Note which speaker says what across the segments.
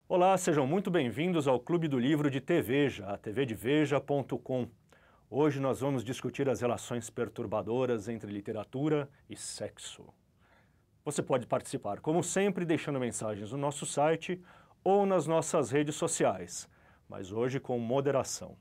Speaker 1: Olá, sejam muito bem-vindos ao Clube do Livro de TVeja, a tvdeveja.com. Hoje nós vamos discutir as relações perturbadoras entre literatura e sexo. Você pode participar, como sempre, deixando mensagens no nosso site ou nas nossas redes sociais, mas hoje com moderação.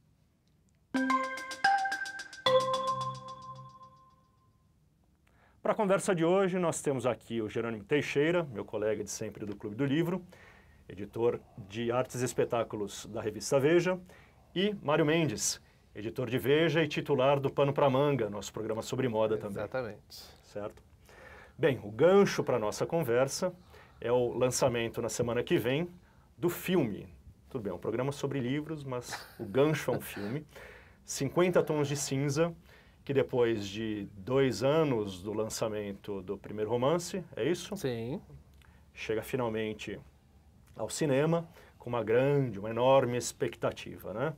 Speaker 1: Para a conversa de hoje, nós temos aqui o Jerônimo Teixeira, meu colega de sempre do Clube do Livro, editor de artes e espetáculos da revista Veja, e Mário Mendes, editor de Veja e titular do Pano pra Manga, nosso programa sobre moda também.
Speaker 2: Exatamente.
Speaker 1: Certo? Bem, o gancho para a nossa conversa é o lançamento na semana que vem do filme. Tudo bem, é um programa sobre livros, mas o gancho é um filme. 50 Tons de Cinza, que depois de 2 anos do lançamento do primeiro romance, é isso?
Speaker 2: Sim.
Speaker 1: Chega finalmente ao cinema com uma enorme expectativa, né?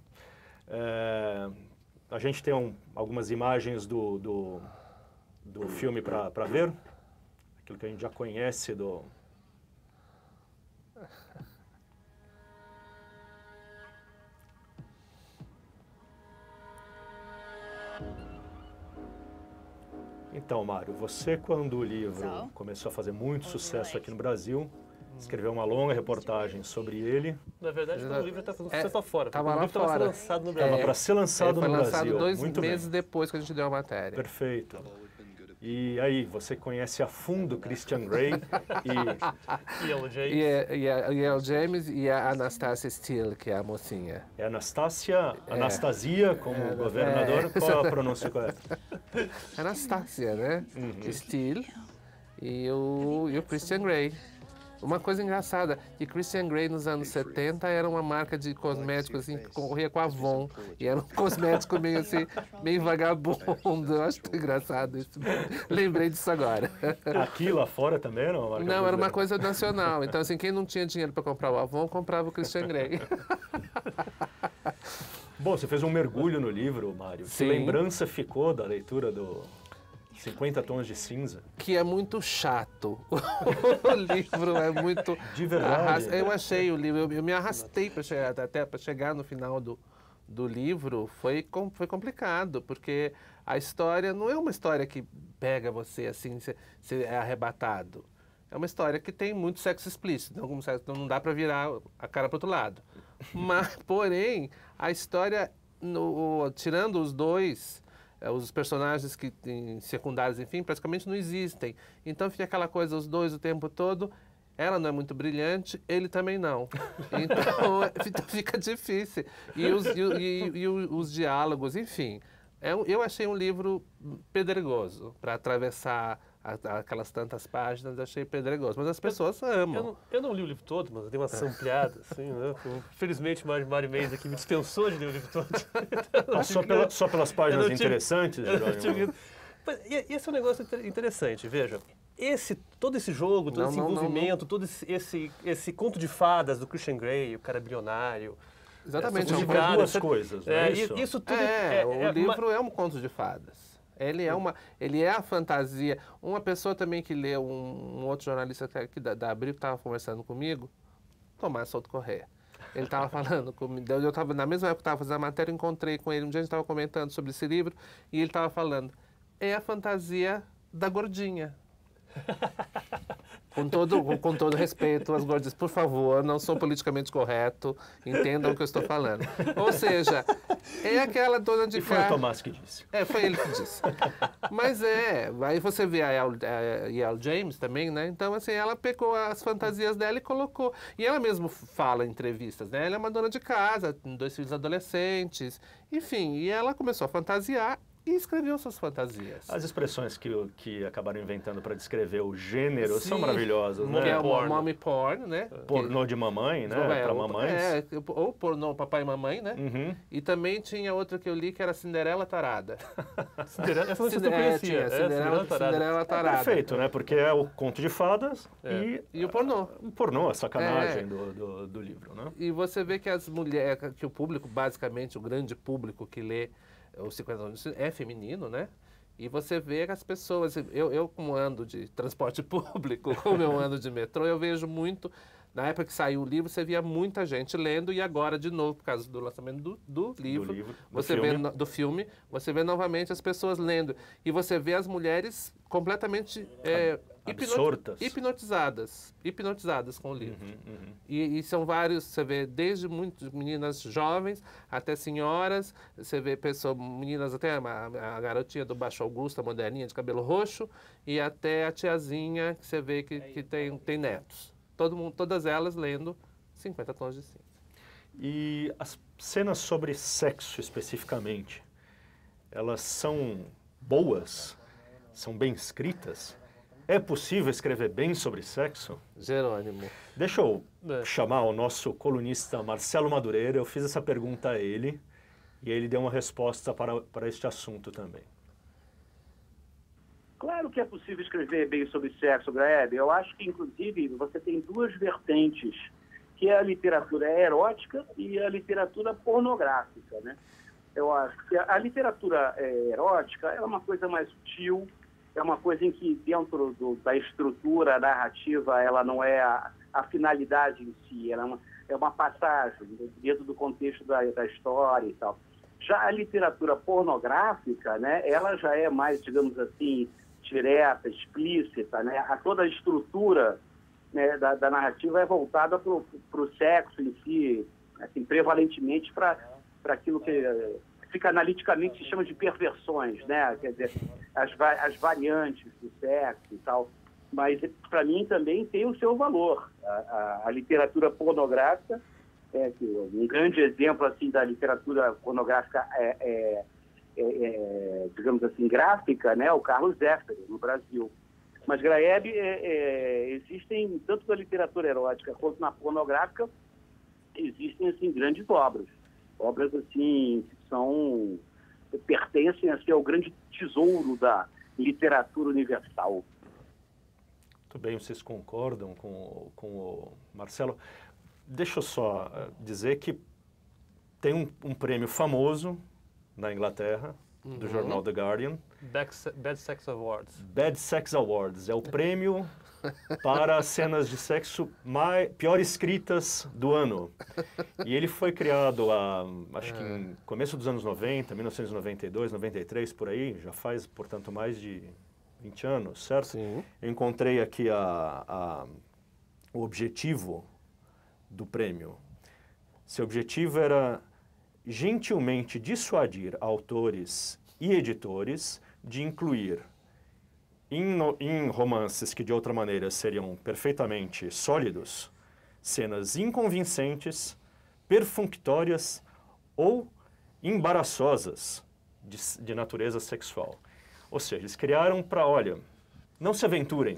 Speaker 1: A gente tem algumas imagens do filme para ver, aquilo que a gente já conhece do... Então, Mário, você quando o livro começou a fazer muito sucesso aqui no Brasil, escreveu uma longa reportagem sobre ele.
Speaker 3: Na verdade, o livro está fazendo sucesso lá fora.
Speaker 2: Estava
Speaker 3: o
Speaker 2: lá
Speaker 3: livro estava
Speaker 2: fora.
Speaker 3: lançado no Brasil.
Speaker 1: Para ser lançado no Brasil.
Speaker 2: Foi lançado 2
Speaker 1: muito
Speaker 2: meses
Speaker 1: bem.
Speaker 2: depois que a gente deu a matéria.
Speaker 1: Perfeito. E aí, você conhece a fundo Christian Grey
Speaker 3: E Ella James.
Speaker 2: E a Ella James e a Anastasia Steele, que é a mocinha.
Speaker 1: É Anastasia como governador. Qual é a pronúncia correta?
Speaker 2: Anastasia, né? Steele e o Christian Grey. Uma coisa engraçada, que Christian Grey nos anos 70 era uma marca de cosméticos assim, que concorria com a Avon. E era um cosmético meio assim, meio vagabundo. Eu acho engraçado isso. Lembrei disso agora.
Speaker 1: Aqui lá fora também era uma marca
Speaker 2: Não, era uma
Speaker 1: brasileira?
Speaker 2: coisa nacional. Então, assim, quem não tinha dinheiro para comprar o Avon, comprava o Christian Grey.
Speaker 1: Bom, você fez um mergulho no livro, Mário. Que
Speaker 2: Sim.
Speaker 1: lembrança ficou da leitura do 50 Tons de Cinza?
Speaker 2: Que é muito chato. O livro é muito...
Speaker 1: De verdade?
Speaker 2: Eu achei o livro, eu me arrastei para chegar, até para chegar no final do livro, foi complicado, porque a história não é uma história que pega você assim, você é arrebatado. É uma história que tem muito sexo explícito, então não dá para virar a cara para o outro lado. Mas, porém, a história, tirando os dois... os personagens que têm secundários, enfim, praticamente não existem. Então fica aquela coisa, os dois o tempo todo, ela não é muito brilhante, ele também não. Então fica difícil. E os diálogos, enfim. Eu achei um livro pedregoso para atravessar aquelas tantas páginas, achei pedregoso. Mas as pessoas amam.
Speaker 3: Eu não li o livro todo, mas eu dei uma sampleada, assim, né? Felizmente, Mário Mendes aqui me dispensou de ler o livro todo.
Speaker 1: Só pelas páginas interessantes, Jerônimo?
Speaker 3: E esse é um negócio interessante, veja. Todo esse jogo, todo esse envolvimento, todo esse conto de fadas do Christian Grey, o cara bilionário...
Speaker 2: Exatamente.
Speaker 1: São duas coisas, não é isso?
Speaker 3: Isso tudo
Speaker 2: o livro é um conto de fadas. Ele é a fantasia. Uma pessoa também que leu, um outro jornalista aqui da Abril que estava conversando comigo, Tomás Souto Corrêa. Ele estava falando comigo, eu estava na mesma época que estava fazendo a matéria, encontrei com ele, um dia a gente estava comentando sobre esse livro, e ele estava falando, é a fantasia da gordinha. Com todo respeito às gordas, por favor, não sou politicamente correto, entendam o que eu estou falando. Ou seja, é aquela dona de casa...
Speaker 1: E foi o Tomás que disse.
Speaker 2: Foi ele que disse. Mas aí você vê a Ella James também, né? Então, assim, ela pegou as fantasias dela e colocou. E ela mesma fala em entrevistas, né? Ela é uma dona de casa, tem 2 filhos adolescentes, enfim, e ela começou a fantasiar e escreveu suas fantasias.
Speaker 1: As expressões que acabaram inventando para descrever o gênero
Speaker 2: Sim,
Speaker 1: são maravilhosas, né?
Speaker 2: Que é o mommy porn, né?
Speaker 1: Pornô de mamãe, né? Para mamães.
Speaker 2: Ou pornô papai e mamãe, né?
Speaker 1: Uhum.
Speaker 2: E também tinha outra que eu li que era Cinderela Tarada.
Speaker 3: Essa você não conhecia.
Speaker 2: Cinderela Tarada.
Speaker 1: Perfeito, né? Porque é o conto de fadas
Speaker 2: e o pornô.
Speaker 1: O pornô, a sacanagem do livro, né?
Speaker 2: E você vê que as mulheres, que o público, basicamente, o grande público que lê os 50 anos é feminino, né? E você vê que as pessoas... Eu como ando de transporte público, como eu ando de metrô, eu vejo muito Na época que saiu o livro, você via muita gente lendo, e agora, de novo, por causa do lançamento do livro, do filme, você vê novamente as pessoas lendo. E você vê as mulheres completamente hipnotizadas com o livro. E são vários, você vê desde muitas meninas jovens até senhoras, você vê meninas até a garotinha do Baixo Augusto, a moderninha de cabelo roxo, e até a tiazinha que você vê que tem netos. Todas elas lendo 50 Tons de Cinza.
Speaker 1: E as cenas sobre sexo especificamente, elas são boas? São bem escritas? É possível escrever bem sobre sexo?
Speaker 2: Jerônimo.
Speaker 1: Deixa eu chamar o nosso colunista Marcelo Madureira. Eu fiz essa pergunta a ele e ele deu uma resposta para este assunto também.
Speaker 4: Claro que é possível escrever bem sobre sexo, Graeb. Eu acho que, inclusive, você tem duas vertentes, que é a literatura erótica e a literatura pornográfica, né? Eu acho que a literatura erótica é uma coisa mais sutil, é uma coisa em que, dentro da estrutura narrativa, ela não é a finalidade em si, ela é uma passagem dentro do contexto da história e tal. Já a literatura pornográfica, né, ela já é mais, digamos assim, direta, explícita, né? Toda a estrutura, né, da narrativa é voltada para o sexo em si, assim, prevalentemente para aquilo que psicanaliticamente se chama de perversões, né? Quer dizer, as variantes do sexo e tal. Mas, para mim, também tem o seu valor. A literatura pornográfica, um grande exemplo assim, da literatura pornográfica digamos assim, gráfica, né? O Carlos Zeffirelli, no Brasil. Mas, Graeb, existem, tanto na literatura erótica quanto na pornográfica, existem, assim, grandes obras. Obras, assim, que pertencem, assim, ao grande tesouro da literatura universal.
Speaker 1: Muito bem, vocês concordam com o Marcelo? Deixa eu só dizer que tem um prêmio famoso na Inglaterra, do jornal The Guardian.
Speaker 3: Bad Sex Awards.
Speaker 1: Bad Sex Awards. É o prêmio para cenas de sexo pior escritas do ano. E ele foi criado, acho que em começo dos anos 90, 1992, 93, por aí. Já faz, portanto, mais de 20 anos, certo?
Speaker 2: Sim.
Speaker 1: Eu encontrei aqui o objetivo do prêmio. Seu objetivo era gentilmente dissuadir autores e editores de incluir em romances que de outra maneira seriam perfeitamente sólidos, cenas inconvincentes, perfunctórias ou embaraçosas de natureza sexual. Ou seja, eles criaram para, olha, não se aventurem.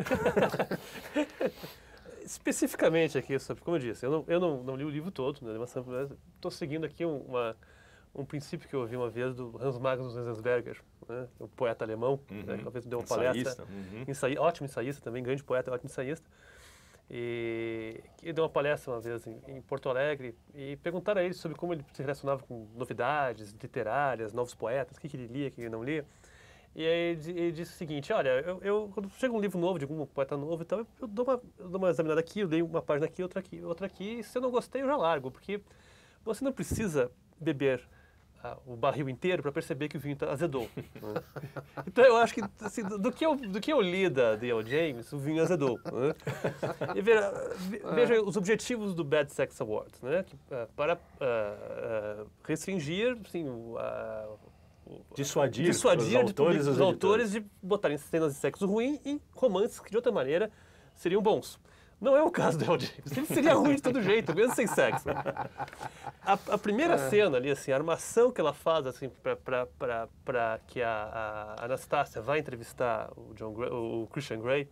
Speaker 3: Especificamente aqui, como eu disse, eu não li o livro todo, né, mas estou seguindo aqui um princípio que eu ouvi uma vez do Hans Magnus Enzensberger, né, o poeta alemão, né, que talvez deu uma palestra, ótimo ensaísta também, grande poeta, ótimo ensaísta, e que deu uma palestra uma vez em Porto Alegre e perguntaram a ele sobre como ele se relacionava com novidades literárias, novos poetas, o que ele lia, o que ele não lia. E aí ele disse o seguinte, olha, quando chega um livro novo de algum poeta novo e tal, eu dou uma examinada aqui, eu dei uma página aqui, outra aqui, e se eu não gostei eu já largo, porque você não precisa beber o barril inteiro para perceber que o vinho azedou. Né? Então eu acho que assim, do que eu li da D.L. James, o vinho azedou. Né? E veja os objetivos do Bad Sex Awards, né? Para restringir assim,
Speaker 1: dissuadir os
Speaker 3: autores de botarem cenas de sexo ruim em romances que de outra maneira seriam bons. Não é o caso do D.L. James. Ele seria ruim de todo jeito, mesmo sem sexo. A primeira cena ali, assim, a armação que ela faz assim, para que a Anastasia vá entrevistar o Christian Grey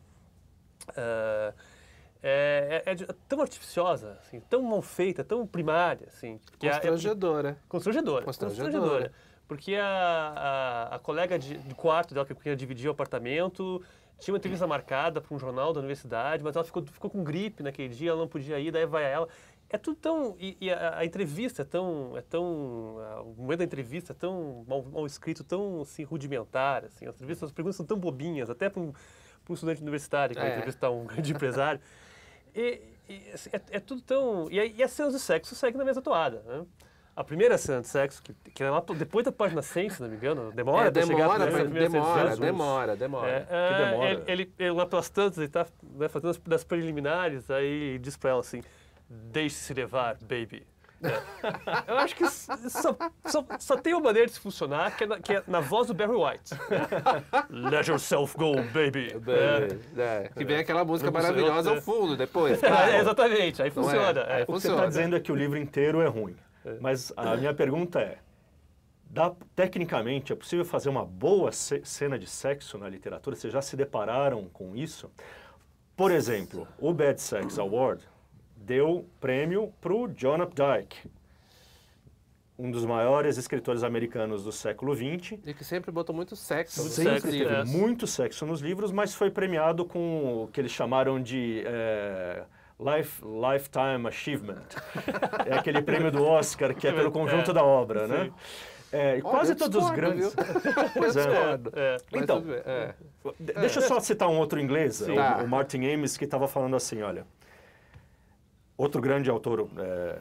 Speaker 3: é tão artificiosa, assim, tão mal feita, tão primária. Assim,
Speaker 2: Constrangedora.
Speaker 3: Constrangedora. Porque a colega de quarto dela, que dividia o apartamento, tinha uma entrevista marcada para um jornal da universidade, mas ela ficou com gripe naquele dia, ela não podia ir, daí vai ela. É tudo tão... E a entrevista o momento da entrevista é tão mal escrito, tão assim, rudimentar, assim, as perguntas são tão bobinhas, até para um estudante universitário que vai entrevistar um grande empresário. assim, é tudo tão... E as cenas de sexo seguem na mesma toada, né? A primeira cena de sexo, que é lá depois da página 100, se não me engano, demora pra chegar a primeira cena.
Speaker 2: Demora.
Speaker 3: Ele lá pelas tantas, ele tá, né, fazendo das preliminares, aí diz pra ela assim, deixe-se levar, baby. Eu acho que só tem uma maneira de se funcionar, que é na voz do Barry White. Let yourself go, baby.
Speaker 2: Que vem aquela música maravilhosa ao fundo depois.
Speaker 3: Exatamente, aí funciona.
Speaker 2: Aí
Speaker 1: O que você
Speaker 2: funciona.
Speaker 1: está dizendo é que o livro inteiro é ruim. Mas a minha pergunta é, tecnicamente, é possível fazer uma boa cena de sexo na literatura? Vocês já se depararam com isso? Por exemplo, o Bad Sex Award deu prêmio para o John Updike, um dos maiores escritores americanos do século XX.
Speaker 2: E que sempre botou muito sexo.
Speaker 1: Sempre teve muito sexo nos livros, mas foi premiado com o que eles chamaram de Lifetime Achievement. É aquele prêmio do Oscar que é pelo conjunto da obra, né? E quase todos os grandes... Pois Então, deixa eu só citar um outro inglês, o Martin Amis, que estava falando assim, olha, outro grande autor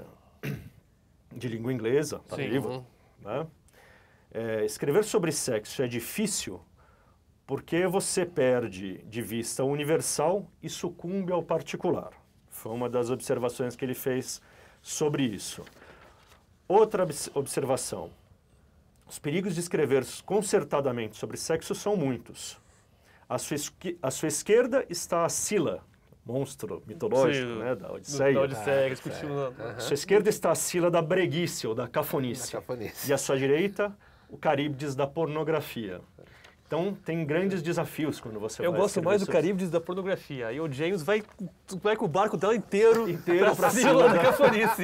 Speaker 1: de língua inglesa, para o livro, né? Escrever sobre sexo é difícil porque você perde de vista o universal e sucumbe ao particular. Foi uma das observações que ele fez sobre isso. Outra observação. Os perigos de escrever concertadamente sobre sexo são muitos. À sua esquerda está a Scylla, monstro mitológico, né, da Odisseia.
Speaker 3: Da Odisseia, discutimos.
Speaker 1: À sua esquerda está a Scylla da breguice ou da cafonice. E à sua direita, o Caríbdes da pornografia. Então, tem grandes desafios quando você vai
Speaker 3: Eu gosto mais do Caríbdes da pornografia. Aí o James vai com o barco dela inteiro pra cima da cafonice.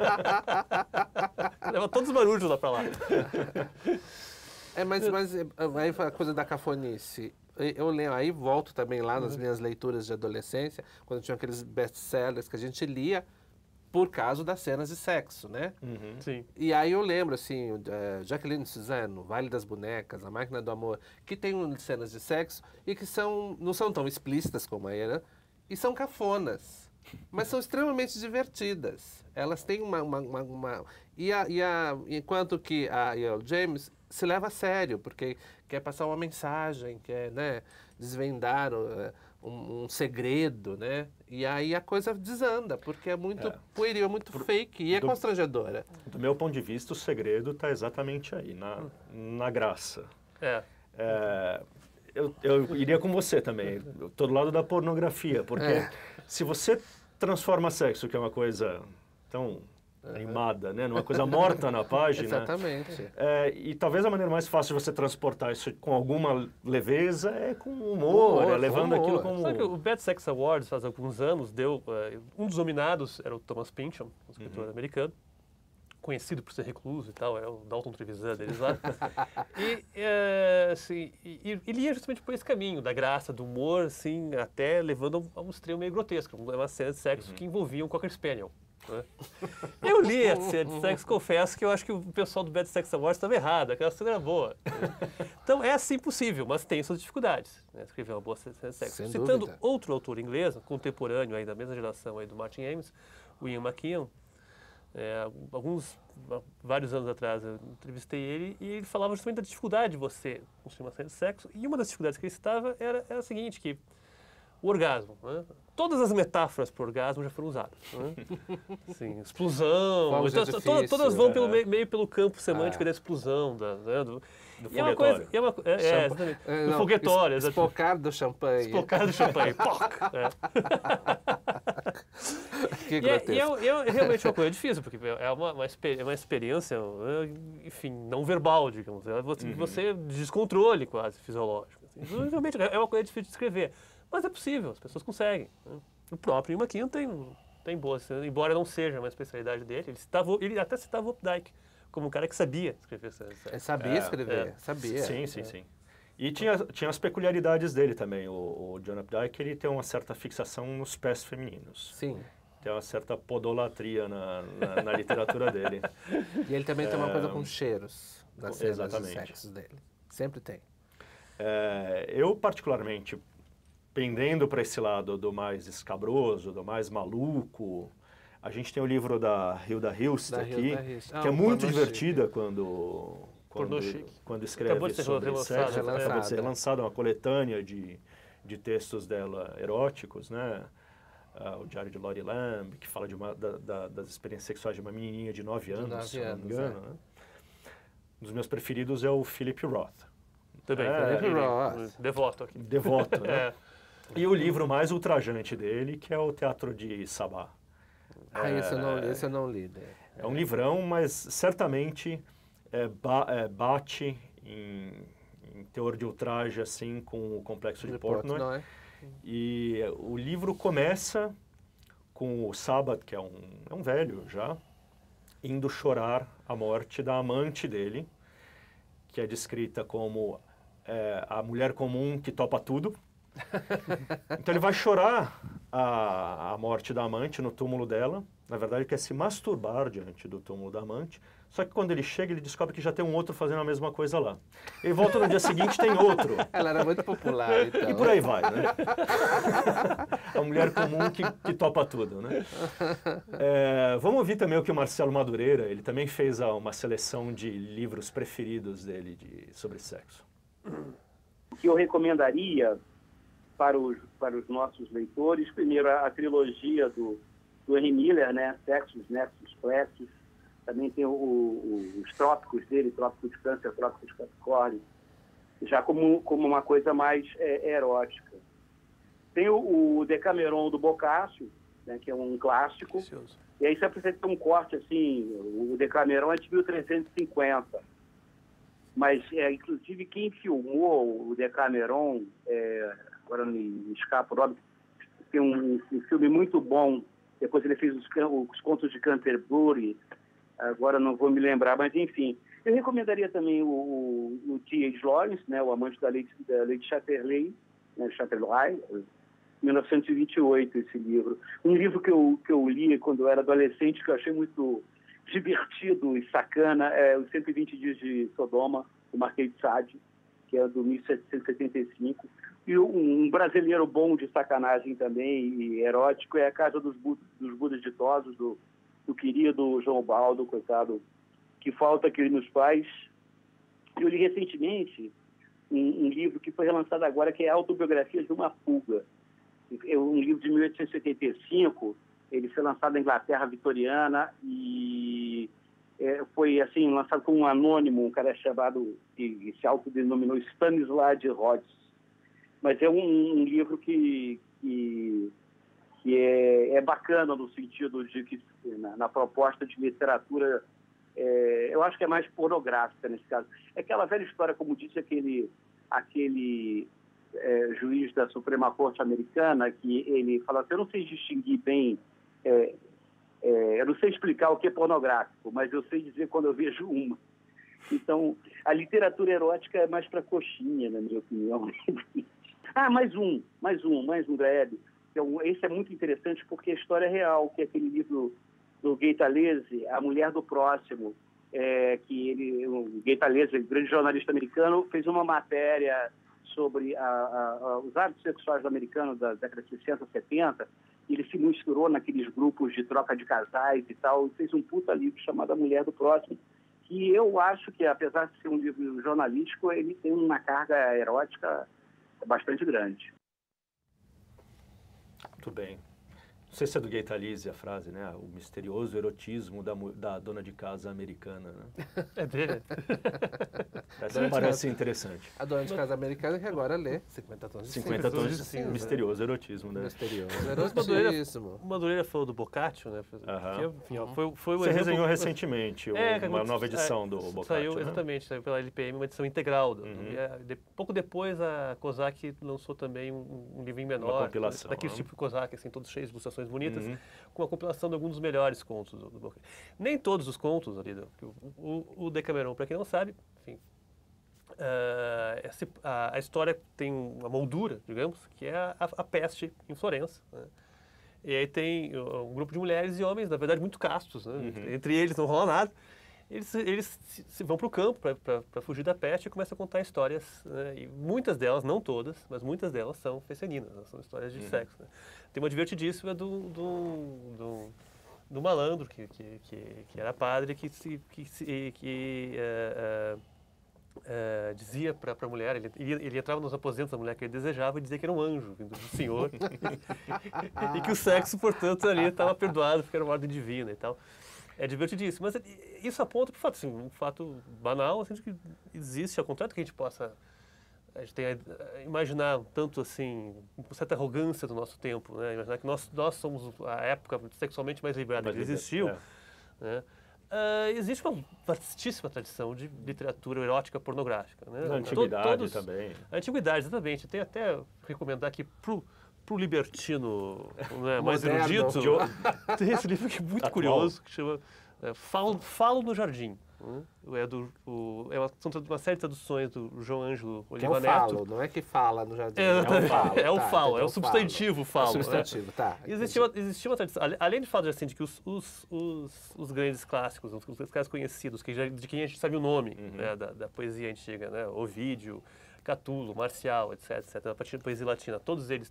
Speaker 3: Leva todos os barulhos lá pra lá.
Speaker 2: Mas aí a coisa da cafonice. Eu lembro, aí volto também lá nas minhas leituras de adolescência, quando tinha aqueles best-sellers que a gente lia por causa das cenas de sexo, né?
Speaker 3: Sim.
Speaker 2: E aí eu lembro, assim, Jacqueline Suzanne, O Vale das Bonecas, A Máquina do Amor, que tem cenas de sexo e que não são tão explícitas como a Era, e são cafonas, mas são extremamente divertidas. Elas têm enquanto que o James se leva a sério, porque quer passar uma mensagem, quer, né, desvendar um segredo, né? E aí a coisa desanda, porque é muito pueril, é muito fake e é constrangedora.
Speaker 1: Do meu ponto de vista, o segredo está exatamente aí, na graça. Eu iria com você também, eu tô do lado da pornografia, porque se você transforma sexo, que é uma coisa tão animada, né, numa coisa morta na página.
Speaker 2: Exatamente.
Speaker 1: E talvez a maneira mais fácil de você transportar isso com alguma leveza é com humor, levando aquilo como...
Speaker 3: Sabe que o Bad Sex Awards, faz alguns anos, deu... um dos nominados era o Thomas Pynchon, um escritor americano, conhecido por ser recluso e tal, é o Dalton Trevisan deles lá. Ele ia justamente por esse caminho, da graça, do humor, assim, até levando a um extremo meio grotesco. Uma cena de sexo que envolvia um Cocker Spaniel. Né? Eu li a cena de sexo, confesso que eu acho que o pessoal do Bad Sex Awards estava errado, aquela cena era boa. Então é assim possível, mas tem suas dificuldades, né? Escrever uma boa cena de sexo.
Speaker 2: Sem
Speaker 3: Citando
Speaker 2: dúvida.
Speaker 3: outro autor inglês, contemporâneo aí da mesma geração aí do Martin Amis, o Ian McKeon, vários anos atrás eu entrevistei ele e ele falava justamente da dificuldade de você construir uma cena de sexo, e uma das dificuldades que ele citava era a seguinte, que o orgasmo, né? Todas as metáforas para o orgasmo já foram usadas, né? Assim, explosão, todas vão meio pelo campo semântico da explosão, do
Speaker 1: foguetório.
Speaker 3: Do foguetório.
Speaker 2: Espocar do champanhe.
Speaker 3: Espocar do champanhe. Poc!
Speaker 2: Que grotesco.
Speaker 3: E é realmente uma coisa difícil, porque é uma experiência, enfim, não verbal, digamos. Você descontrole quase fisiológico. Assim. Realmente é uma coisa difícil de escrever. Mas é possível, as pessoas conseguem. Né? O próprio Ian McKeon tem boas, embora não seja uma especialidade dele, ele até citava o Updike como um cara que sabia escrever.
Speaker 2: Sabia escrever, sabia.
Speaker 1: Sim. E tinha as peculiaridades dele também. O John Updike, ele tem uma certa fixação nos pés femininos.
Speaker 2: Sim.
Speaker 1: Tem uma certa podolatria na literatura dele.
Speaker 2: E ele também tem uma coisa com cheiros das cenas de
Speaker 1: Exatamente.
Speaker 2: sexo dele. Sempre tem.
Speaker 1: Eu, particularmente, pendendo para esse lado do mais escabroso, do mais maluco, a gente tem o livro da Hilda Hilst aqui, que é muito divertida quando escreve sobre sexo. Acabou de ser relançada, uma coletânea de textos dela eróticos, né? O Diário de Lori Lamb, que fala das experiências sexuais de uma menininha de 9 anos, se não me engano. Né? Um dos meus preferidos é o Philip Roth.
Speaker 3: Também,
Speaker 2: Philip Roth.
Speaker 3: Devoto aqui.
Speaker 1: Devoto, né? E o livro mais ultrajante dele, que é o Teatro de Sabá.
Speaker 2: Esse eu não li.
Speaker 1: É um livrão, mas certamente bate em teor de ultraje assim com o Complexo de Portnoy. E o livro começa com o Sabbath, que é um velho já, indo chorar a morte da amante dele, que é descrita como a mulher comum que topa tudo. Então ele vai chorar a morte da amante no túmulo dela. Na verdade, ele quer se masturbar diante do túmulo da amante. Só que quando ele chega, ele descobre que já tem um outro fazendo a mesma coisa lá. Ele volta no dia seguinte, tem outro.
Speaker 2: Ela era muito popular, então.
Speaker 1: E por aí vai, né? A mulher comum que topa tudo, né? Vamos ouvir também o que o Marcelo Madureira, ele também fez uma seleção de livros preferidos dele sobre sexo.
Speaker 4: O que eu recomendaria para os nossos leitores, primeiro a trilogia do Henry Miller, né? Sexos, Nexos, Plexos. Também tem os trópicos dele, Trópico de Câncer, Trópico de Capricórnio, já como uma coisa mais erótica. Tem o Decameron do Boccaccio, né, que é um clássico. Precioso. E aí você precisa ter um corte, assim, o Decameron é de 1350. Mas, inclusive, quem filmou o Decameron, agora me escapa o nome, tem um filme muito bom. Depois ele fez os Contos de Canterbury. Agora não vou me lembrar, mas enfim. Eu recomendaria também o T.H. Lawrence, né, o amante da Lady Chatterley, né, Chatterley, 1928, esse livro. Um livro que eu li quando eu era adolescente, que eu achei muito divertido e sacana, é Os 120 Dias de Sodoma, do Marquês de Sade, que é do 1775. E um brasileiro bom de sacanagem também, e erótico, é A Casa dos Budas Ditosos, do querido João Baldo, coitado, que falta que ele nos faz. Eu li recentemente um livro que foi relançado agora, que é Autobiografia de uma Fuga. É um livro de 1875, ele foi lançado na Inglaterra vitoriana e foi assim lançado por um anônimo, um cara chamado, que se autodenominou Stanislav Rhodes. Mas é um livro que é bacana no sentido de que, na proposta de literatura, eu acho que é mais pornográfica nesse caso. É aquela velha história, como disse aquele juiz da Suprema Corte americana, que ele fala assim: eu não sei distinguir bem, eu não sei explicar o que é pornográfico, mas eu sei dizer quando eu vejo uma. Então, a literatura erótica é mais para coxinha, na minha opinião. Mais um, Graeb. Esse é muito interessante porque a história é real, que é aquele livro do Gay Talese, A Mulher do Próximo, que o Gay Talese, grande jornalista americano, fez uma matéria sobre os hábitos sexuais americanos das décadas de 60, 70, e ele se misturou naqueles grupos de troca de casais e tal, e fez um puta livro chamado A Mulher do Próximo, que eu acho que, apesar de ser um livro jornalístico, ele tem uma carga erótica bastante grande.
Speaker 1: Muito bem. Não sei se é do Gay Talese a frase, né? O misterioso erotismo da dona de casa americana, né?
Speaker 3: É dele.
Speaker 1: Essa me parece interessante.
Speaker 2: A dona de casa americana que agora lê 50 Tons de Cinza.
Speaker 1: 50 Tons de Cinza. Misterioso erotismo, né?
Speaker 2: Misterioso erotismo.
Speaker 3: O Madureira falou do Boccaccio, né? Foi
Speaker 1: Você resenhou recentemente uma nova edição do Boccaccio,
Speaker 3: saiu,
Speaker 1: né?
Speaker 3: Exatamente, saiu pela LPM, uma edição integral. Pouco depois a Kozak lançou também um livrinho menor.
Speaker 1: Uma compilação.
Speaker 3: Daquele tipo de Kozak, assim, todos cheios de ilustrações bonitas, com a compilação de alguns dos melhores contos do Boccaccio. Nem todos os contos ali, o Decameron, para quem não sabe, enfim, a história tem uma moldura, digamos, que é a peste em Florença, né? E aí tem um grupo de mulheres e homens, na verdade, muito castos, né? Entre eles não rola nada. eles vão para o campo para fugir da peste e começam a contar histórias, né? E muitas delas, não todas, mas muitas delas são fecceninas, são histórias de sexo, né? Tem uma divertidíssima do malandro que era padre, que dizia para a mulher, ele entrava nos aposentos da mulher que ele desejava e dizia que era um anjo vindo do Senhor e que o sexo, portanto, ali estava perdoado porque era uma ordem divina e tal. É divertidíssimo, mas isso aponta para o fato, assim, um fato banal, assim, de que existe, ao contrário do que a gente possa imaginar tanto assim, com certa arrogância do nosso tempo, né? Imaginar que nós somos a época sexualmente mais liberada que existiu, né? Existe uma vastíssima tradição de literatura erótica pornográfica, né?
Speaker 1: Na antiguidade também.
Speaker 3: A antiguidade, exatamente. Tem até recomendar aqui pro libertino, né, mais erudito, tem esse livro que é muito curioso, que chama Falo no Jardim. São uma série de traduções do João Ângelo Oliva Neto.
Speaker 2: É o falo, não é que fala no jardim.
Speaker 3: É o falo, é o substantivo falo.
Speaker 2: É o substantivo, tá.
Speaker 3: Existia uma tradição, além de fato assim, de que os grandes clássicos, os clássicos conhecidos, de quem a gente sabe o nome, né, da poesia antiga, né, Ovídio, Catulo, Marcial, etc, a partir da poesia latina, todos eles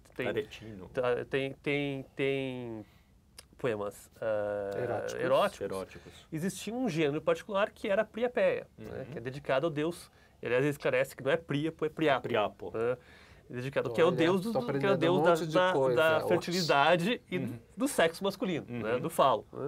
Speaker 3: têm poemas eróticos. Existia um gênero particular que era a Priapeia, né, que é dedicado ao deus. Aliás, ele esclarece que não é Priapo, é Priapo. Né, dedicado, que é o deus, da fertilidade e do sexo masculino, né, do falo. Né.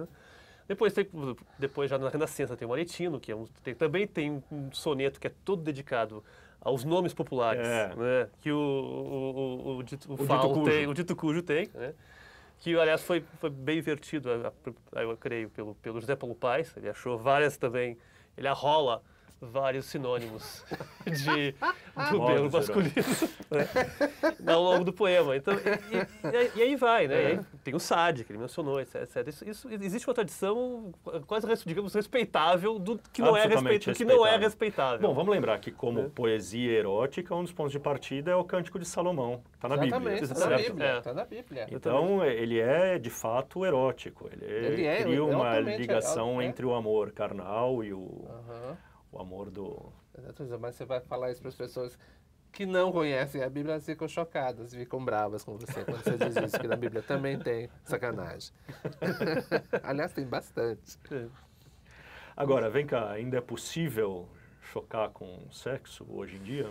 Speaker 3: Depois, já na Renascença, tem o Aretino, que também tem um soneto que é todo dedicado aos nomes populares, né, que o dito cujo tem, né, que, aliás, foi bem invertido, eu creio, pelo José Paulo Paes. Ele achou várias também, ele arrola vários sinônimos do belo masculino, né, ao longo do poema. Então, e aí vai, né? E aí tem o Sade, que ele mencionou, etc. Existe uma tradição quase, digamos, respeitável do que não é respeitável.
Speaker 1: Bom, vamos lembrar que como poesia erótica, um dos pontos de partida é o Cântico de Salomão, que está na Bíblia.
Speaker 2: Está na Bíblia.
Speaker 1: Então, ele é, de fato, erótico. Ele cria uma ligação entre o amor carnal e o amor do...
Speaker 2: Mas você vai falar isso para as pessoas que não conhecem a Bíblia, elas ficam chocadas, ficam bravas com você quando você diz isso, que na Bíblia também tem sacanagem. Aliás, tem bastante.
Speaker 1: Agora, vem cá, ainda é possível chocar com sexo hoje em dia?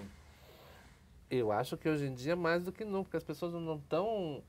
Speaker 2: Eu acho que hoje em dia mais do que nunca, porque as pessoas não estão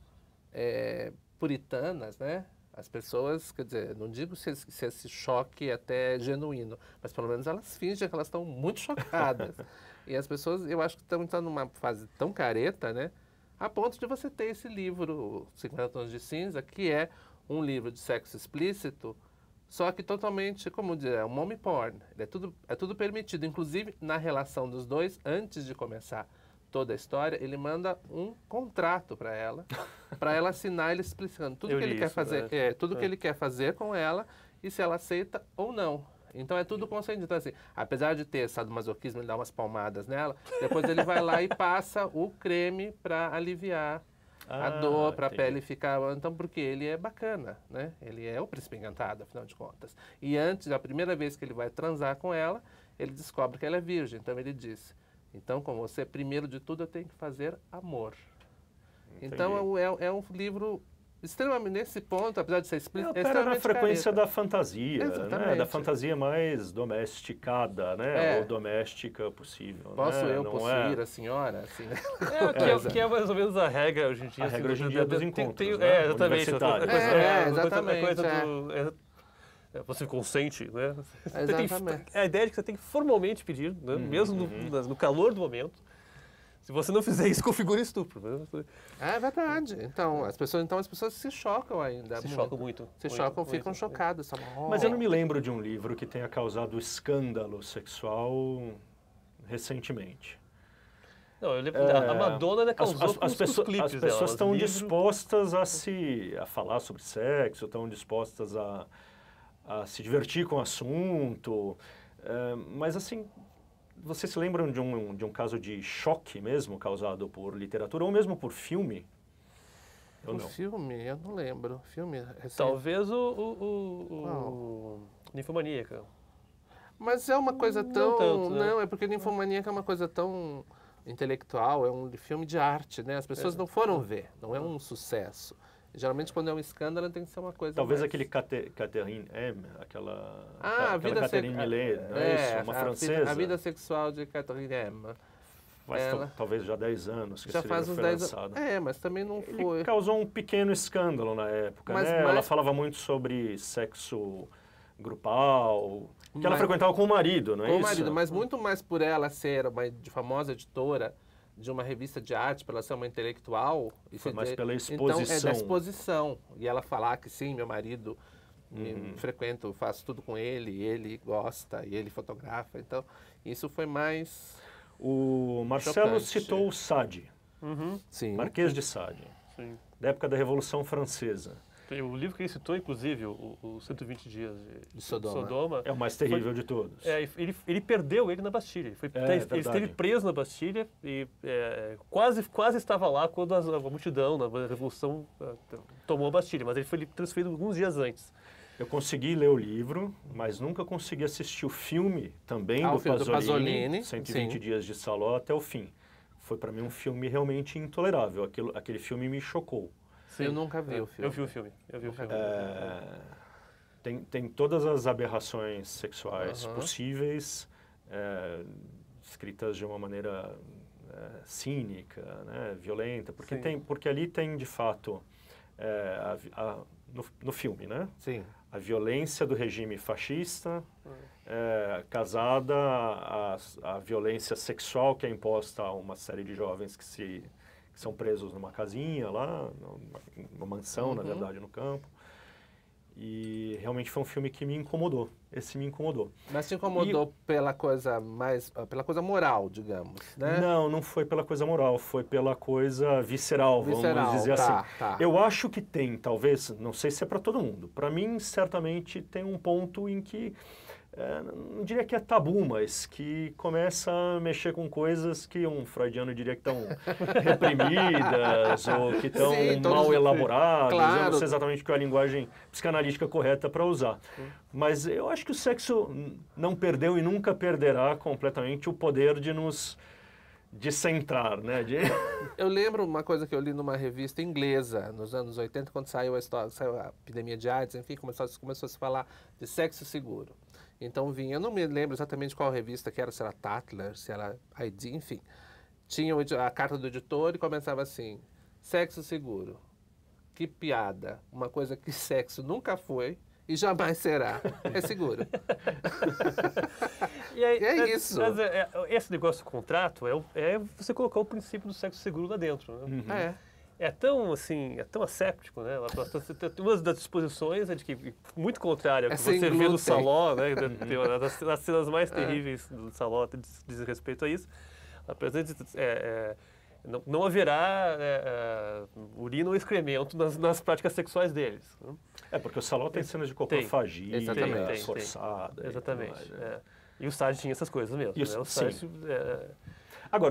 Speaker 2: puritanas, né? As pessoas, quer dizer, não digo se esse choque é até genuíno, mas pelo menos elas fingem que elas estão muito chocadas. E as pessoas, eu acho que estão entrando numa fase tão careta, né? A ponto de você ter esse livro, 50 Tons de Cinza, que é um livro de sexo explícito, só que totalmente, como dizer, um mommy porn. É tudo permitido, inclusive na relação dos dois, antes de começar toda a história, ele manda um contrato para ela assinar, ele explicando tudo que ele quer fazer, que ele quer fazer com ela e se ela aceita ou não. Então é tudo consentido. Então, assim, apesar de ter sadomasoquismo, ele dá umas palmadas nela, depois ele vai lá e passa o creme para aliviar a dor, para a pele ficar... Então, porque ele é bacana, né? Ele é o príncipe encantado, afinal de contas. E antes, a primeira vez que ele vai transar com ela, ele descobre que ela é virgem. Então ele diz... Então, com você, primeiro de tudo, eu tenho que fazer amor. Entendi. Então, é um livro extremamente, nesse ponto, apesar de ser explícito,
Speaker 1: opera na frequência da fantasia, né? Da fantasia mais domesticada, né? Ou doméstica possível.
Speaker 2: Posso
Speaker 1: né?
Speaker 2: eu possuir a senhora? Assim, né?
Speaker 3: Que é mais ou menos a regra hoje em dia.
Speaker 1: A regra hoje em dia dos encontros,
Speaker 3: né? Exatamente.
Speaker 2: Exatamente.
Speaker 3: A coisa você consente, né?
Speaker 2: Exatamente.
Speaker 3: É a ideia de que você tem que formalmente pedir, né? Mesmo no calor do momento. Se você não fizer isso, configura estupro. Né?
Speaker 2: É verdade. Então as pessoas se chocam ainda.
Speaker 3: Chocam muito.
Speaker 2: Ficam chocadas.
Speaker 1: Mas eu não me lembro de um livro que tenha causado escândalo sexual recentemente.
Speaker 3: Não, eu lembro, a Madonna causou
Speaker 1: as pessoas estão dispostas a falar sobre sexo, estão dispostas a se divertir com o assunto, mas assim, vocês se lembram de um caso de choque mesmo causado por literatura ou mesmo por filme?
Speaker 2: Filme? Eu não lembro. Filme recente.
Speaker 3: Talvez o Ninfomaníaca.
Speaker 2: Mas é uma coisa tão...
Speaker 3: tanto, né?
Speaker 2: Não, é porque Ninfomaníaca é uma coisa tão intelectual, é um filme de arte, né? As pessoas não foram ver, não é um sucesso. Geralmente, quando é um escândalo, tem que ser uma coisa
Speaker 1: Talvez
Speaker 2: mais...
Speaker 1: aquele Catherine M, aquela
Speaker 2: a vida
Speaker 1: Catherine Millet, não é isso? Uma francesa.
Speaker 2: A vida sexual de Catherine M.
Speaker 1: Faz
Speaker 2: ela-
Speaker 1: talvez já 10 anos que
Speaker 2: Já
Speaker 1: esse
Speaker 2: faz
Speaker 1: livro
Speaker 2: uns
Speaker 1: foi
Speaker 2: 10
Speaker 1: lançado.
Speaker 2: anos. É, mas também não
Speaker 1: Ele
Speaker 2: foi.
Speaker 1: causou um pequeno escândalo na época,
Speaker 2: Mas
Speaker 1: né?
Speaker 2: mais-
Speaker 1: Ela falava muito sobre sexo grupal, que ela
Speaker 2: Mas-
Speaker 1: frequentava com o marido, não é
Speaker 2: Com o
Speaker 1: isso?
Speaker 2: marido, mas muito mais por ela ser uma famosa editora de uma revista de arte, para ela ser uma intelectual.
Speaker 1: Foi mais pela
Speaker 2: Então, é
Speaker 1: exposição.
Speaker 2: da exposição. E ela falar que sim, meu marido, frequento, faço tudo com ele gosta, e ele fotografa. Então, isso foi mais...
Speaker 1: O Marcelo
Speaker 2: Chocante.
Speaker 1: citou o Sade,
Speaker 2: Sim.
Speaker 1: Marquês de Sade,
Speaker 3: Sim.
Speaker 1: da época da Revolução Francesa.
Speaker 3: Tem o livro que ele citou, inclusive, o 120 Dias
Speaker 2: De Sodoma.
Speaker 1: É o mais terrível de todos.
Speaker 3: Ele perdeu ele na Bastilha. Ele
Speaker 1: É,
Speaker 3: ele
Speaker 1: verdade.
Speaker 3: esteve preso na Bastilha e quase estava lá quando a multidão, a Revolução, tomou a Bastilha. Mas ele foi transferido alguns dias antes.
Speaker 1: Eu consegui ler o livro, mas nunca consegui assistir o filme também
Speaker 2: Ah,
Speaker 1: do
Speaker 2: o filme do
Speaker 1: Pasolini,
Speaker 2: Pasolini,
Speaker 1: 120
Speaker 2: sim.
Speaker 1: Dias de Saló, até o fim. Foi para mim um filme realmente intolerável. Aquele filme me chocou.
Speaker 2: Eu nunca vi o filme.
Speaker 3: Eu vi o filme.
Speaker 1: Tem todas as aberrações sexuais
Speaker 2: Aham.
Speaker 1: possíveis, escritas de uma maneira cínica, né, violenta, porque ali tem de fato no filme, né,
Speaker 2: Sim.
Speaker 1: a violência do regime fascista casada à violência sexual que é imposta a uma série de jovens que são presos numa casinha lá, numa mansão, na verdade, no campo. E realmente foi um filme que me incomodou. Esse me incomodou.
Speaker 2: Mas te incomodou pela coisa moral, digamos, né?
Speaker 1: Não foi pela coisa moral, foi pela coisa visceral, vamos dizer
Speaker 2: tá,
Speaker 1: assim.
Speaker 2: tá.
Speaker 1: Eu acho que tem, talvez, não sei se é para todo mundo. Para mim, certamente, tem um ponto em que, não diria que é tabu, mas que começa a mexer com coisas que um freudiano diria que estão reprimidas ou que estão
Speaker 2: Sim, todos-
Speaker 1: mal elaboradas. Eu
Speaker 2: Claro.
Speaker 1: não sei exatamente qual é a linguagem psicanalítica correta para usar. Mas eu acho que o sexo não perdeu e nunca perderá completamente o poder de nos descentrar, né?
Speaker 2: Eu lembro uma coisa que eu li numa revista inglesa, nos anos 80, quando saiu a epidemia de AIDS, enfim, começou a se falar de sexo seguro. Então vinha, eu não me lembro exatamente qual revista que era, se era Tatler, se era ID, enfim. Tinha a carta do editor e começava assim, sexo seguro. Que piada, uma coisa que sexo nunca foi e jamais será. É seguro.
Speaker 3: E aí,
Speaker 2: É isso.
Speaker 3: Mas esse negócio do contrato é você colocar o princípio do sexo seguro lá dentro, né? É tão, assim, é tão asséptico, né? Uma das disposições é de que, muito contrário ao que
Speaker 2: sem
Speaker 3: você vê
Speaker 2: glúten.
Speaker 3: no Saló, né? Tem as cenas mais terríveis do Saló dizem respeito a isso. Apesar de não haverá urina ou excremento nas práticas sexuais deles. Né?
Speaker 1: Porque o Saló tem cenas de coprofagia,
Speaker 2: Exatamente.
Speaker 1: forçada.
Speaker 3: Exatamente.
Speaker 1: E tudo mais, né?
Speaker 3: E o Sade tinha essas coisas mesmo.
Speaker 1: Isso,
Speaker 3: Né? O
Speaker 1: sim.
Speaker 3: Sade,
Speaker 1: Agora,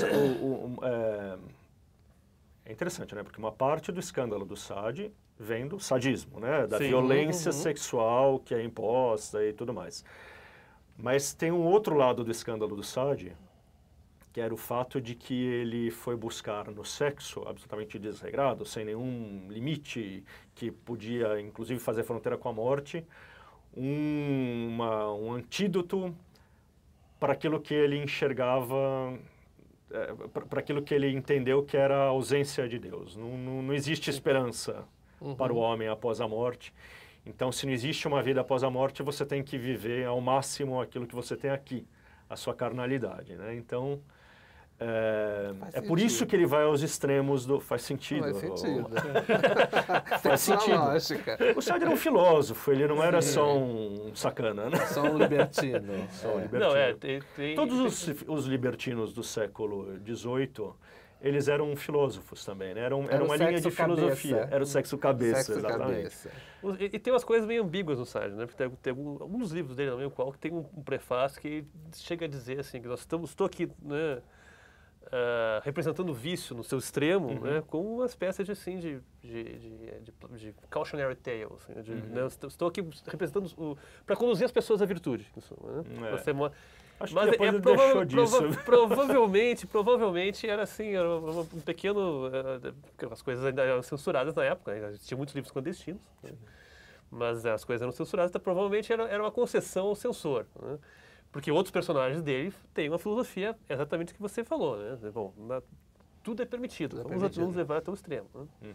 Speaker 1: é interessante, né? Porque uma parte do escândalo do Sade vem do sadismo, né? Da
Speaker 3: Sim.
Speaker 1: violência sexual que é imposta e tudo mais. Mas tem um outro lado do escândalo do Sade, que era o fato de que ele foi buscar no sexo, absolutamente desregrado, sem nenhum limite, que podia, inclusive, fazer fronteira com a morte, um antídoto para aquilo que ele enxergava, para aquilo que ele entendeu que era a ausência de Deus. Não existe esperança para o homem após a morte. Então, se não existe uma vida após a morte, você tem que viver ao máximo aquilo que você tem aqui, a sua carnalidade, né? Então, é por isso que ele vai aos extremos do... Faz sentido.
Speaker 2: Faz sentido.
Speaker 1: Faz sentido.
Speaker 2: Lógica.
Speaker 1: O Sade era um filósofo, ele não era só um sacana, né?
Speaker 2: Só um libertino.
Speaker 3: não, tem...
Speaker 1: Todos os libertinos do século XVIII, eles eram filósofos também, né? Era uma linha de filosofia.
Speaker 2: cabeça.
Speaker 1: Era o sexo cabeça,
Speaker 2: Sexo
Speaker 1: exatamente.
Speaker 2: cabeça.
Speaker 3: E tem umas coisas meio ambíguas no Sade, né? Porque tem alguns livros dele, não lembro qual, que tem um prefácio que chega a dizer assim, que estou aqui, né? representando o vício no seu extremo, né, com uma espécie de, assim, de cautionary tale. Assim, né, estou aqui representando para conduzir as pessoas à virtude. Isso, né?
Speaker 1: Acho
Speaker 3: Mas
Speaker 1: que depois ele deixou disso.
Speaker 3: Provavelmente era assim, era um pequeno... as coisas ainda eram censuradas na época, né? Existiam muitos livros clandestinos, né? Mas as coisas eram censuradas, então provavelmente era uma concessão ao censor, né? Porque outros personagens dele têm uma filosofia exatamente que você falou, né? Bom, tudo é permitido, vamos levar até o extremo. Né?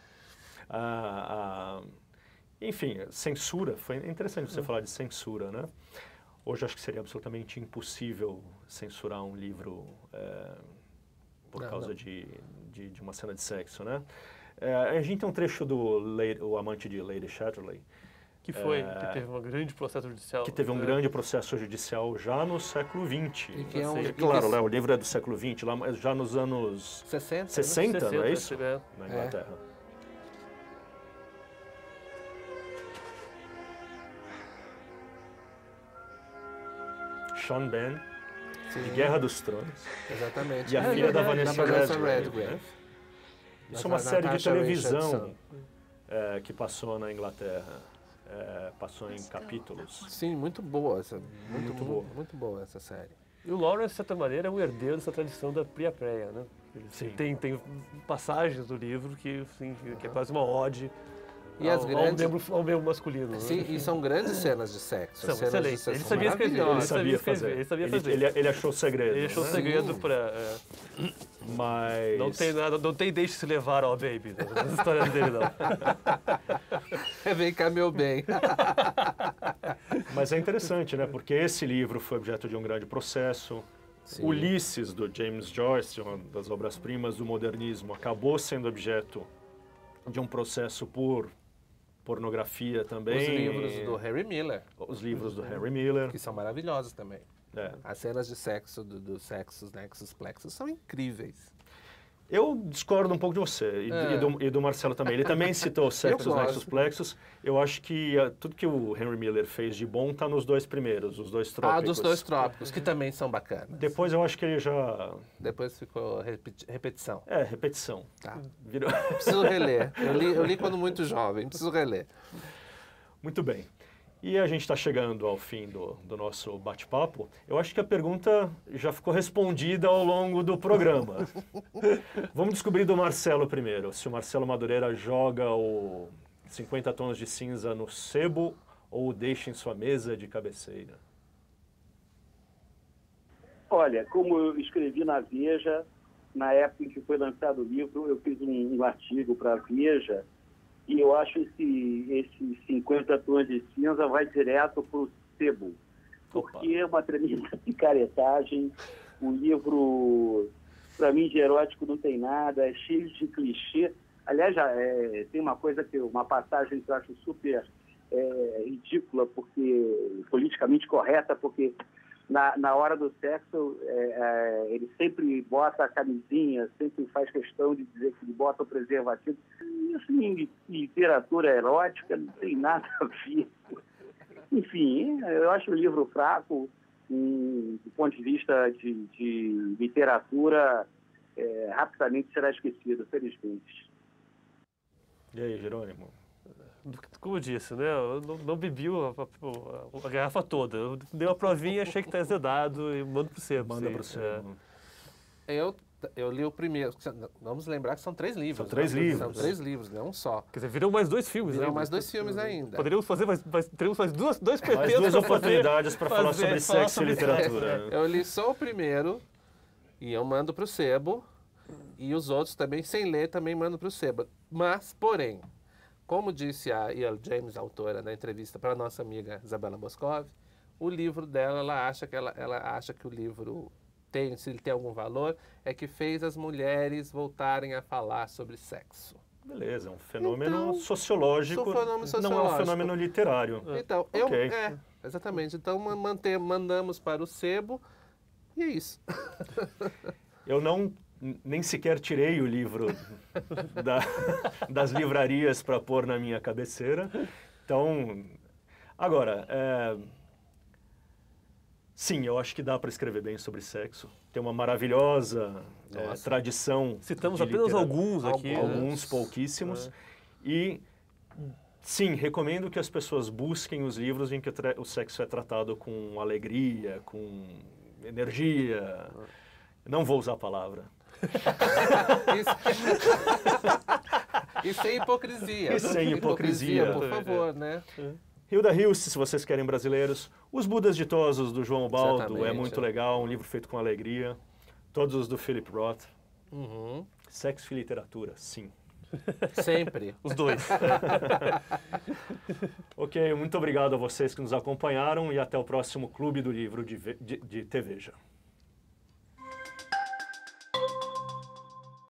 Speaker 1: Enfim, censura, foi interessante você falar de censura, né? Hoje acho que seria absolutamente impossível censurar um livro por causa de uma cena de sexo, né? A gente tem um trecho do O Amante de Lady Chatterley,
Speaker 3: que teve um grande processo judicial.
Speaker 1: Que teve um grande processo judicial já no século XX.
Speaker 2: E que
Speaker 1: claro, né, o livro é do século XX, lá, já nos anos 60, não é isso? Na Inglaterra. Sean Ben, de Guerra dos Tronos.
Speaker 2: Exatamente.
Speaker 1: E a filha da Vanessa Redgrave.
Speaker 2: Né?
Speaker 1: Isso é uma série de televisão que passou na Inglaterra. Passou em capítulos.
Speaker 2: Sim, muito boa. Muito boa essa série.
Speaker 3: E o Lawrence, de certa maneira, é um herdeiro dessa tradição da Priya Preya, né? Tem passagens do livro que é quase uma ode
Speaker 2: e
Speaker 3: ao membro masculino.
Speaker 2: Sim, né? E são grandes cenas de sexo.
Speaker 3: São excelentes. Ele sabia escrever.
Speaker 1: Ele achou o segredo.
Speaker 3: Ele achou o segredo para...
Speaker 1: Mas...
Speaker 3: Não tem deixe-se levar, ó, baby. Nas histórias dele, não.
Speaker 2: Vem cá, meu bem.
Speaker 1: Mas é interessante, né? Porque esse livro foi objeto de um grande processo. Sim. Ulisses, do James Joyce, uma das obras-primas do modernismo, acabou sendo objeto de um processo por pornografia também.
Speaker 2: Os livros do Henry Miller.
Speaker 1: Os livros do Henry Miller.
Speaker 2: Que são maravilhosos também. As cenas de sexo, do Sexus, Nexus, Plexus, são incríveis.
Speaker 1: Eu discordo um pouco de você e do Marcelo também. Ele também citou Sexus, Nexus, Plexus. Eu acho que tudo que o Henry Miller fez de bom está nos dois primeiros, os dois trópicos.
Speaker 2: Dos dois trópicos, que também são bacanas.
Speaker 1: Depois eu acho que ele já...
Speaker 2: Depois ficou repetição.
Speaker 1: Repetição.
Speaker 2: Tá. Preciso reler. Eu li quando muito jovem, preciso reler.
Speaker 1: Muito bem. E a gente está chegando ao fim do nosso bate-papo. Eu acho que a pergunta já ficou respondida ao longo do programa. Vamos descobrir do Marcelo primeiro. Se o Marcelo Madureira joga o 50 Tons de Cinza no sebo ou o deixa em sua mesa de cabeceira.
Speaker 4: Olha, como eu escrevi na Veja, na época em que foi lançado o livro, eu fiz um artigo para a Veja. E eu acho que esse 50 Tons de Cinza vai direto para o sebo, porque é uma tremenda picaretagem. O livro, para mim, de erótico não tem nada, é cheio de clichê. Aliás, tem uma passagem que eu acho super ridícula, porque politicamente correta, porque na hora do sexo ele sempre bota a camisinha, sempre faz questão de dizer que ele bota o preservativo. Isso em literatura erótica não tem nada a ver. Enfim, eu acho o livro fraco, do ponto de vista de literatura, rapidamente será esquecido, felizmente.
Speaker 1: E aí, Jerônimo?
Speaker 3: Como eu disse, né? Eu não bebi a garrafa toda. Eu dei uma provinha, achei que está azedado e mando para o sebo.
Speaker 1: Manda para o sebo.
Speaker 2: Eu li o primeiro. Vamos lembrar que são 3 livros.
Speaker 1: São 3 livros.
Speaker 2: São 3 livros, não um só.
Speaker 3: Quer dizer, viram mais 2 filmes,
Speaker 2: Viram mais 2 filmes ainda.
Speaker 3: Poderíamos fazer teremos mais dois PPs.
Speaker 1: Mais 2 oportunidades para falar sobre sexo e literatura.
Speaker 2: Eu li só o primeiro e eu mando para o sebo. E os outros também, sem ler, também mando para o sebo. Mas, porém, como disse a E.L. James, autora, na entrevista para a nossa amiga Isabela Boscov, o livro dela, ela acha que o livro se ele tem algum valor, é que fez as mulheres voltarem a falar sobre sexo.
Speaker 1: Beleza, é um fenômeno sociológico, não é um fenômeno literário.
Speaker 2: Então, exatamente. Então, mandamos para o sebo e é isso.
Speaker 1: Eu nem sequer tirei o livro das livrarias para pôr na minha cabeceira. Então, agora, Sim, eu acho que dá para escrever bem sobre sexo. Tem uma maravilhosa tradição.
Speaker 3: Citamos
Speaker 1: de
Speaker 3: apenas
Speaker 1: literatura.
Speaker 3: alguns aqui.
Speaker 1: Alguns, pouquíssimos. E, sim, recomendo que as pessoas busquem os livros em que o sexo é tratado com alegria, com energia. Não vou usar a palavra.
Speaker 2: E sem hipocrisia.
Speaker 1: E sem hipocrisia.
Speaker 2: Por favor, né?
Speaker 1: Hilda Hilst, se vocês querem brasileiros. Os Budas Ditosos, do João Ubaldo,
Speaker 2: Exatamente.
Speaker 1: é muito legal, um livro feito com alegria. Todos os do Philip Roth.
Speaker 2: Uhum.
Speaker 1: Sexo e literatura, sim.
Speaker 2: Sempre.
Speaker 3: Os dois.
Speaker 1: Ok, muito obrigado a vocês que nos acompanharam e até o próximo Clube do Livro de TVEJA.